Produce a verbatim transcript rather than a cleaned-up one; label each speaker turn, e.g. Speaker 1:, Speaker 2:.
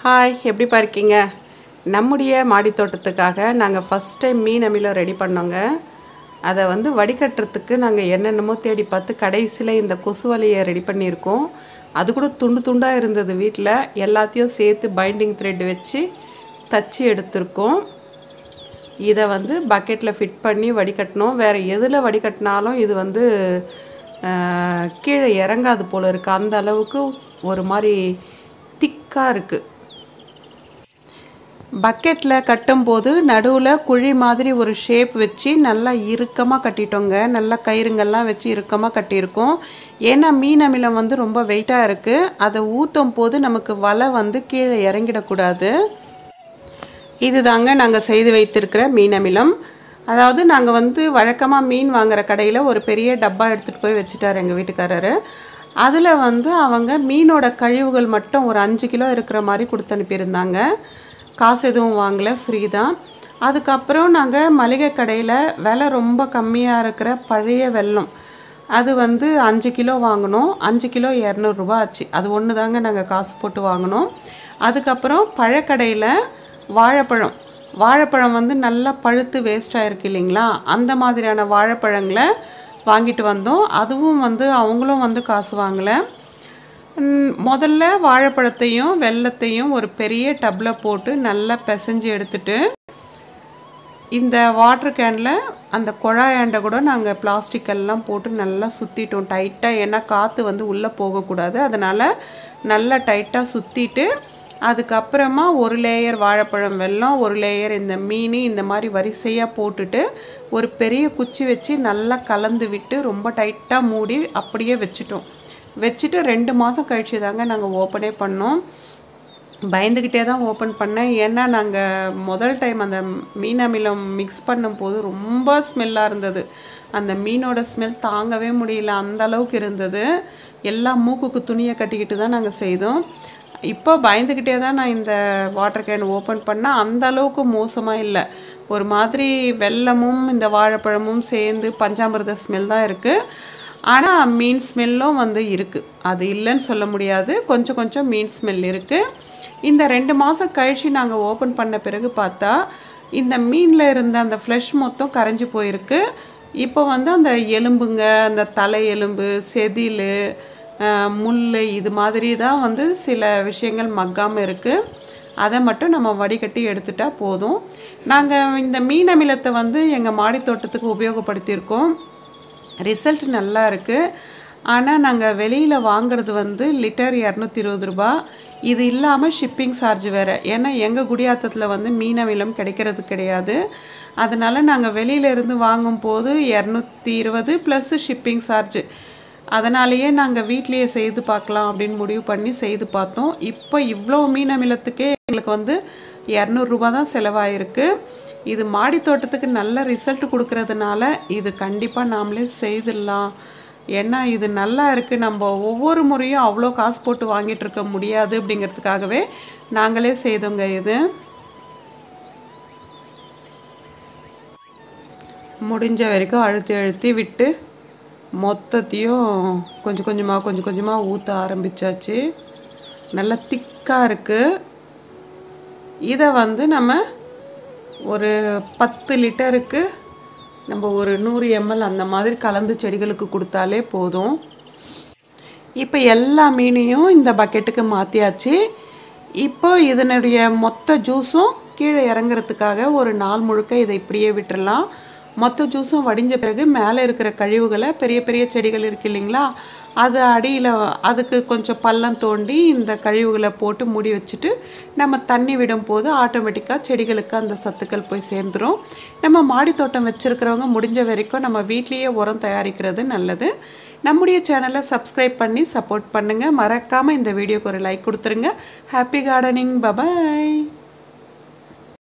Speaker 1: Hi, எப்படி இருக்கீங்க? நம்முடைய மாடி தோட்டத்துக்காக நாங்கள் ஃபஸ்ட் டைம் மீன் அமிலம் ரெடி பண்ணோங்க. அதை வந்து வடிகட்டுறதுக்கு நாங்கள் என்னென்னமோ தேடி பார்த்து கடைசியில் இந்த கொசு வலையை ரெடி பண்ணியிருக்கோம். அது கூட துண்டு துண்டாக இருந்தது. வீட்டில் எல்லாத்தையும் சேர்த்து பைண்டிங் த்ரெட் வச்சு தச்சு எடுத்திருக்கோம். இதை வந்து பக்கெட்டில் ஃபிட் பண்ணி வடிகட்டணும். வேறு எதில் வடிகட்டினாலும் இது வந்து கீழே இறங்காது போல் இருக்குது. அந்த அளவுக்கு ஒரு மாதிரி திக்காக இருக்குது. பக்கெட்டில் கட்டும்போது நடுவில் குழி மாதிரி ஒரு ஷேப் வச்சு நல்லா இறுக்கமாக கட்டிட்டோங்க. நல்லா கயிறுங்கள்லாம் வச்சு இறுக்கமாக கட்டியிருக்கோம். ஏன்னா மீன் அமிலம் வந்து ரொம்ப வெயிட்டாக இருக்குது. அதை ஊற்றும் போது நமக்கு வலை வந்து கீழே இறங்கிடக்கூடாது. இது தாங்க நாங்கள் செய்து வைத்திருக்கிற மீன் அமிலம். அதாவது நாங்கள் வந்து வழக்கமாக மீன் வாங்குகிற கடையில் ஒரு பெரிய டப்பா எடுத்துகிட்டு போய் வச்சுட்டார் எங்கள் வீட்டுக்காரரு. அதில் வந்து அவங்க மீனோட கழிவுகள் மட்டும் ஒரு அஞ்சு கிலோ இருக்கிற மாதிரி கொடுத்து அனுப்பியிருந்தாங்க. காசு எதுவும் வாங்கலை, ஃப்ரீ தான். அதுக்கப்புறம் நாங்கள் மளிகை கடையில் விலை ரொம்ப கம்மியாக இருக்கிற பழைய வெல்லம், அது வந்து அஞ்சு கிலோ வாங்கினோம். அஞ்சு கிலோ இரநூறுபா ஆச்சு. அது ஒன்று தாங்க நாங்கள் காசு போட்டு வாங்கினோம். அதுக்கப்புறம் பழக்கடையில் வாழைப்பழம் வாழைப்பழம் வந்து நல்லா பழுத்து வேஸ்ட் ஆகிருக்கு இல்லைங்களா, அந்த மாதிரியான வாழைப்பழங்களை வாங்கிட்டு வந்தோம். அதுவும் வந்து அவங்களும் வந்து காசு வாங்கலை. முதல்ல வாழைப்பழத்தையும் வெல்லத்தையும் ஒரு பெரிய டப்பில் போட்டு நல்லா பிசைஞ்சு எடுத்துட்டு, இந்த வாட்டர் கேனில் அந்த குழாயாண்ட கூட நாங்கள் பிளாஸ்டிக் எல்லாம் போட்டு நல்லா சுற்றிட்டோம் டைட்டாக. ஏன்னா காற்று வந்து உள்ளே போகக்கூடாது. அதனால் நல்லா டைட்டாக சுற்றிட்டு, அதுக்கப்புறமா ஒரு லேயர் வாழைப்பழம் வெல்லம், ஒரு லேயர் இந்த மீன், இந்த மாதிரி வரிசையாக போட்டுட்டு ஒரு பெரிய குச்சி வச்சு நல்லா கலந்து விட்டு ரொம்ப டைட்டாக மூடி அப்படியே வச்சுட்டோம். வச்சுட்டு ரெண்டு மாதம் கழிச்சு தாங்க நாங்கள் ஓப்பனே பண்ணோம். பயந்துக்கிட்டே தான் ஓப்பன் பண்ணேன். ஏன்னா நாங்கள் முதல் டைம் அந்த மீன் அமிலம் மிக்ஸ் பண்ணும்போது ரொம்ப ஸ்மெல்லாக இருந்தது. அந்த மீனோட ஸ்மெல் தாங்கவே முடியல, அந்த அளவுக்கு இருந்தது. எல்லாம் மூக்குக்கு துணியை கட்டிக்கிட்டு தான் நாங்கள் செய்தோம். இப்போ பயந்துக்கிட்டே தான் நான் இந்த வாட்டர் கேன் ஓப்பன் பண்ணால் அந்த அளவுக்கு மோசமாக இல்லை. ஒரு மாதிரி வெல்லமும் இந்த வாழைப்பழமும் சேர்ந்து பஞ்சாமிர்த ஸ்மெல் தான் இருக்குது. ஆனால் மீன் ஸ்மெல்லும் வந்து இருக்குது, அது இல்லைன்னு சொல்ல முடியாது. கொஞ்சம் கொஞ்சம் மீன் ஸ்மெல் இருக்குது. இந்த ரெண்டு மாதம் கழிச்சு நாங்கள் ஓப்பன் பண்ண பிறகு பார்த்தா இந்த மீனில் இருந்த அந்த ஃப்ளஷ் மொத்தம் கரைஞ்சி போயிருக்கு. இப்போ வந்து அந்த எலும்புங்க, அந்த தலை எலும்பு, செதில், முள், இது மாதிரி தான் வந்து சில விஷயங்கள் மக்காமல் இருக்குது. அதை மட்டும் நம்ம வடிகட்டி எடுத்துட்டா போதும். நாங்கள் இந்த மீன் அமிலத்தை வந்து எங்கள் மாடி தோட்டத்துக்கு உபயோகப்படுத்தியிருக்கோம். ரிசல்ட் நல்லா இருக்குது. ஆனால் நாங்கள் வெளியில் வாங்குறது வந்து லிட்டர் இரநூத்தி இருபது ரூபா. இது இல்லாமல் ஷிப்பிங் சார்ஜ் வேறு. ஏன்னா எங்கள் குடியாத்தத்தில் வந்து மீன் அமிலம் கிடைக்கிறது கிடையாது. அதனால் நாங்கள் வெளியிலேருந்து வாங்கும்போது இரநூத்தி இருபது ப்ளஸ் ஷிப்பிங் சார்ஜ். அதனாலேயே நாங்கள் வீட்லேயே செய்து பார்க்கலாம் அப்படின்னு முடிவு பண்ணி செய்து பார்த்தோம். இப்போ இவ்வளோ மீன் அமிலத்துக்கே எங்களுக்கு வந்து இரநூறுபா தான் செலவாயிருக்கு. இது மாடி தோட்டத்துக்கு நல்ல ரிசல்ட் கொடுக்கறதுனால இது கண்டிப்பாக நாமளே செய்திடலாம். ஏன்னா இது நல்லா இருக்குது. நம்ம ஒவ்வொரு முறையும் அவ்வளோ காசு போட்டு வாங்கிட்டு இருக்க முடியாது. அப்படிங்கிறதுக்காகவே நாங்களே செய்தோங்க. இது முடிஞ்ச வரைக்கும் அழுத்தி அழுத்தி விட்டு மொத்தத்தையும் கொஞ்சம் கொஞ்சமாக கொஞ்சம் கொஞ்சமாக ஊற்ற ஆரம்பித்தாச்சு. நல்லா திக்காக இருக்குது. இதை வந்து நம்ம ஒரு பத்து லிட்டருக்கு நம்ம ஒரு நூறு எம்எல் அந்த மாதிரி கலந்து செடிகளுக்கு கொடுத்தாலே போதும். இப்போ எல்லா மீனையும் இந்த பக்கெட்டுக்கு மாற்றியாச்சு. இப்போ இதனுடைய மொத்த ஜூஸும் கீழே இறங்குறதுக்காக ஒரு நாள் முழுக்க இதை இப்படியே விட்டுடலாம். மொத்த ஜூஸும் வடிஞ்ச பிறகு மேலே இருக்கிற கழிவுகளை, பெரிய பெரிய செடிகள் இருக்கு இல்லைங்களா, அது அடியில் அதுக்கு கொஞ்சம் பள்ளம் தோண்டி இந்த கழிவுகளை போட்டு மூடி வச்சுட்டு நம்ம தண்ணி விடும் போது ஆட்டோமேட்டிக்காக செடிகளுக்கு அந்த சத்துக்கள் போய் சேர்ந்துடும். நம்ம மாடி தோட்டம் வச்சுருக்கிறவங்க முடிஞ்ச வரைக்கும் நம்ம வீட்லேயே உரம் தயாரிக்கிறது நல்லது. நம்முடைய சேனலை சப்ஸ்கிரைப் பண்ணி சப்போர்ட் பண்ணுங்கள். மறக்காமல் இந்த வீடியோக்கு ஒரு லைக் கொடுத்துருங்க. Happy gardening. பபாய்.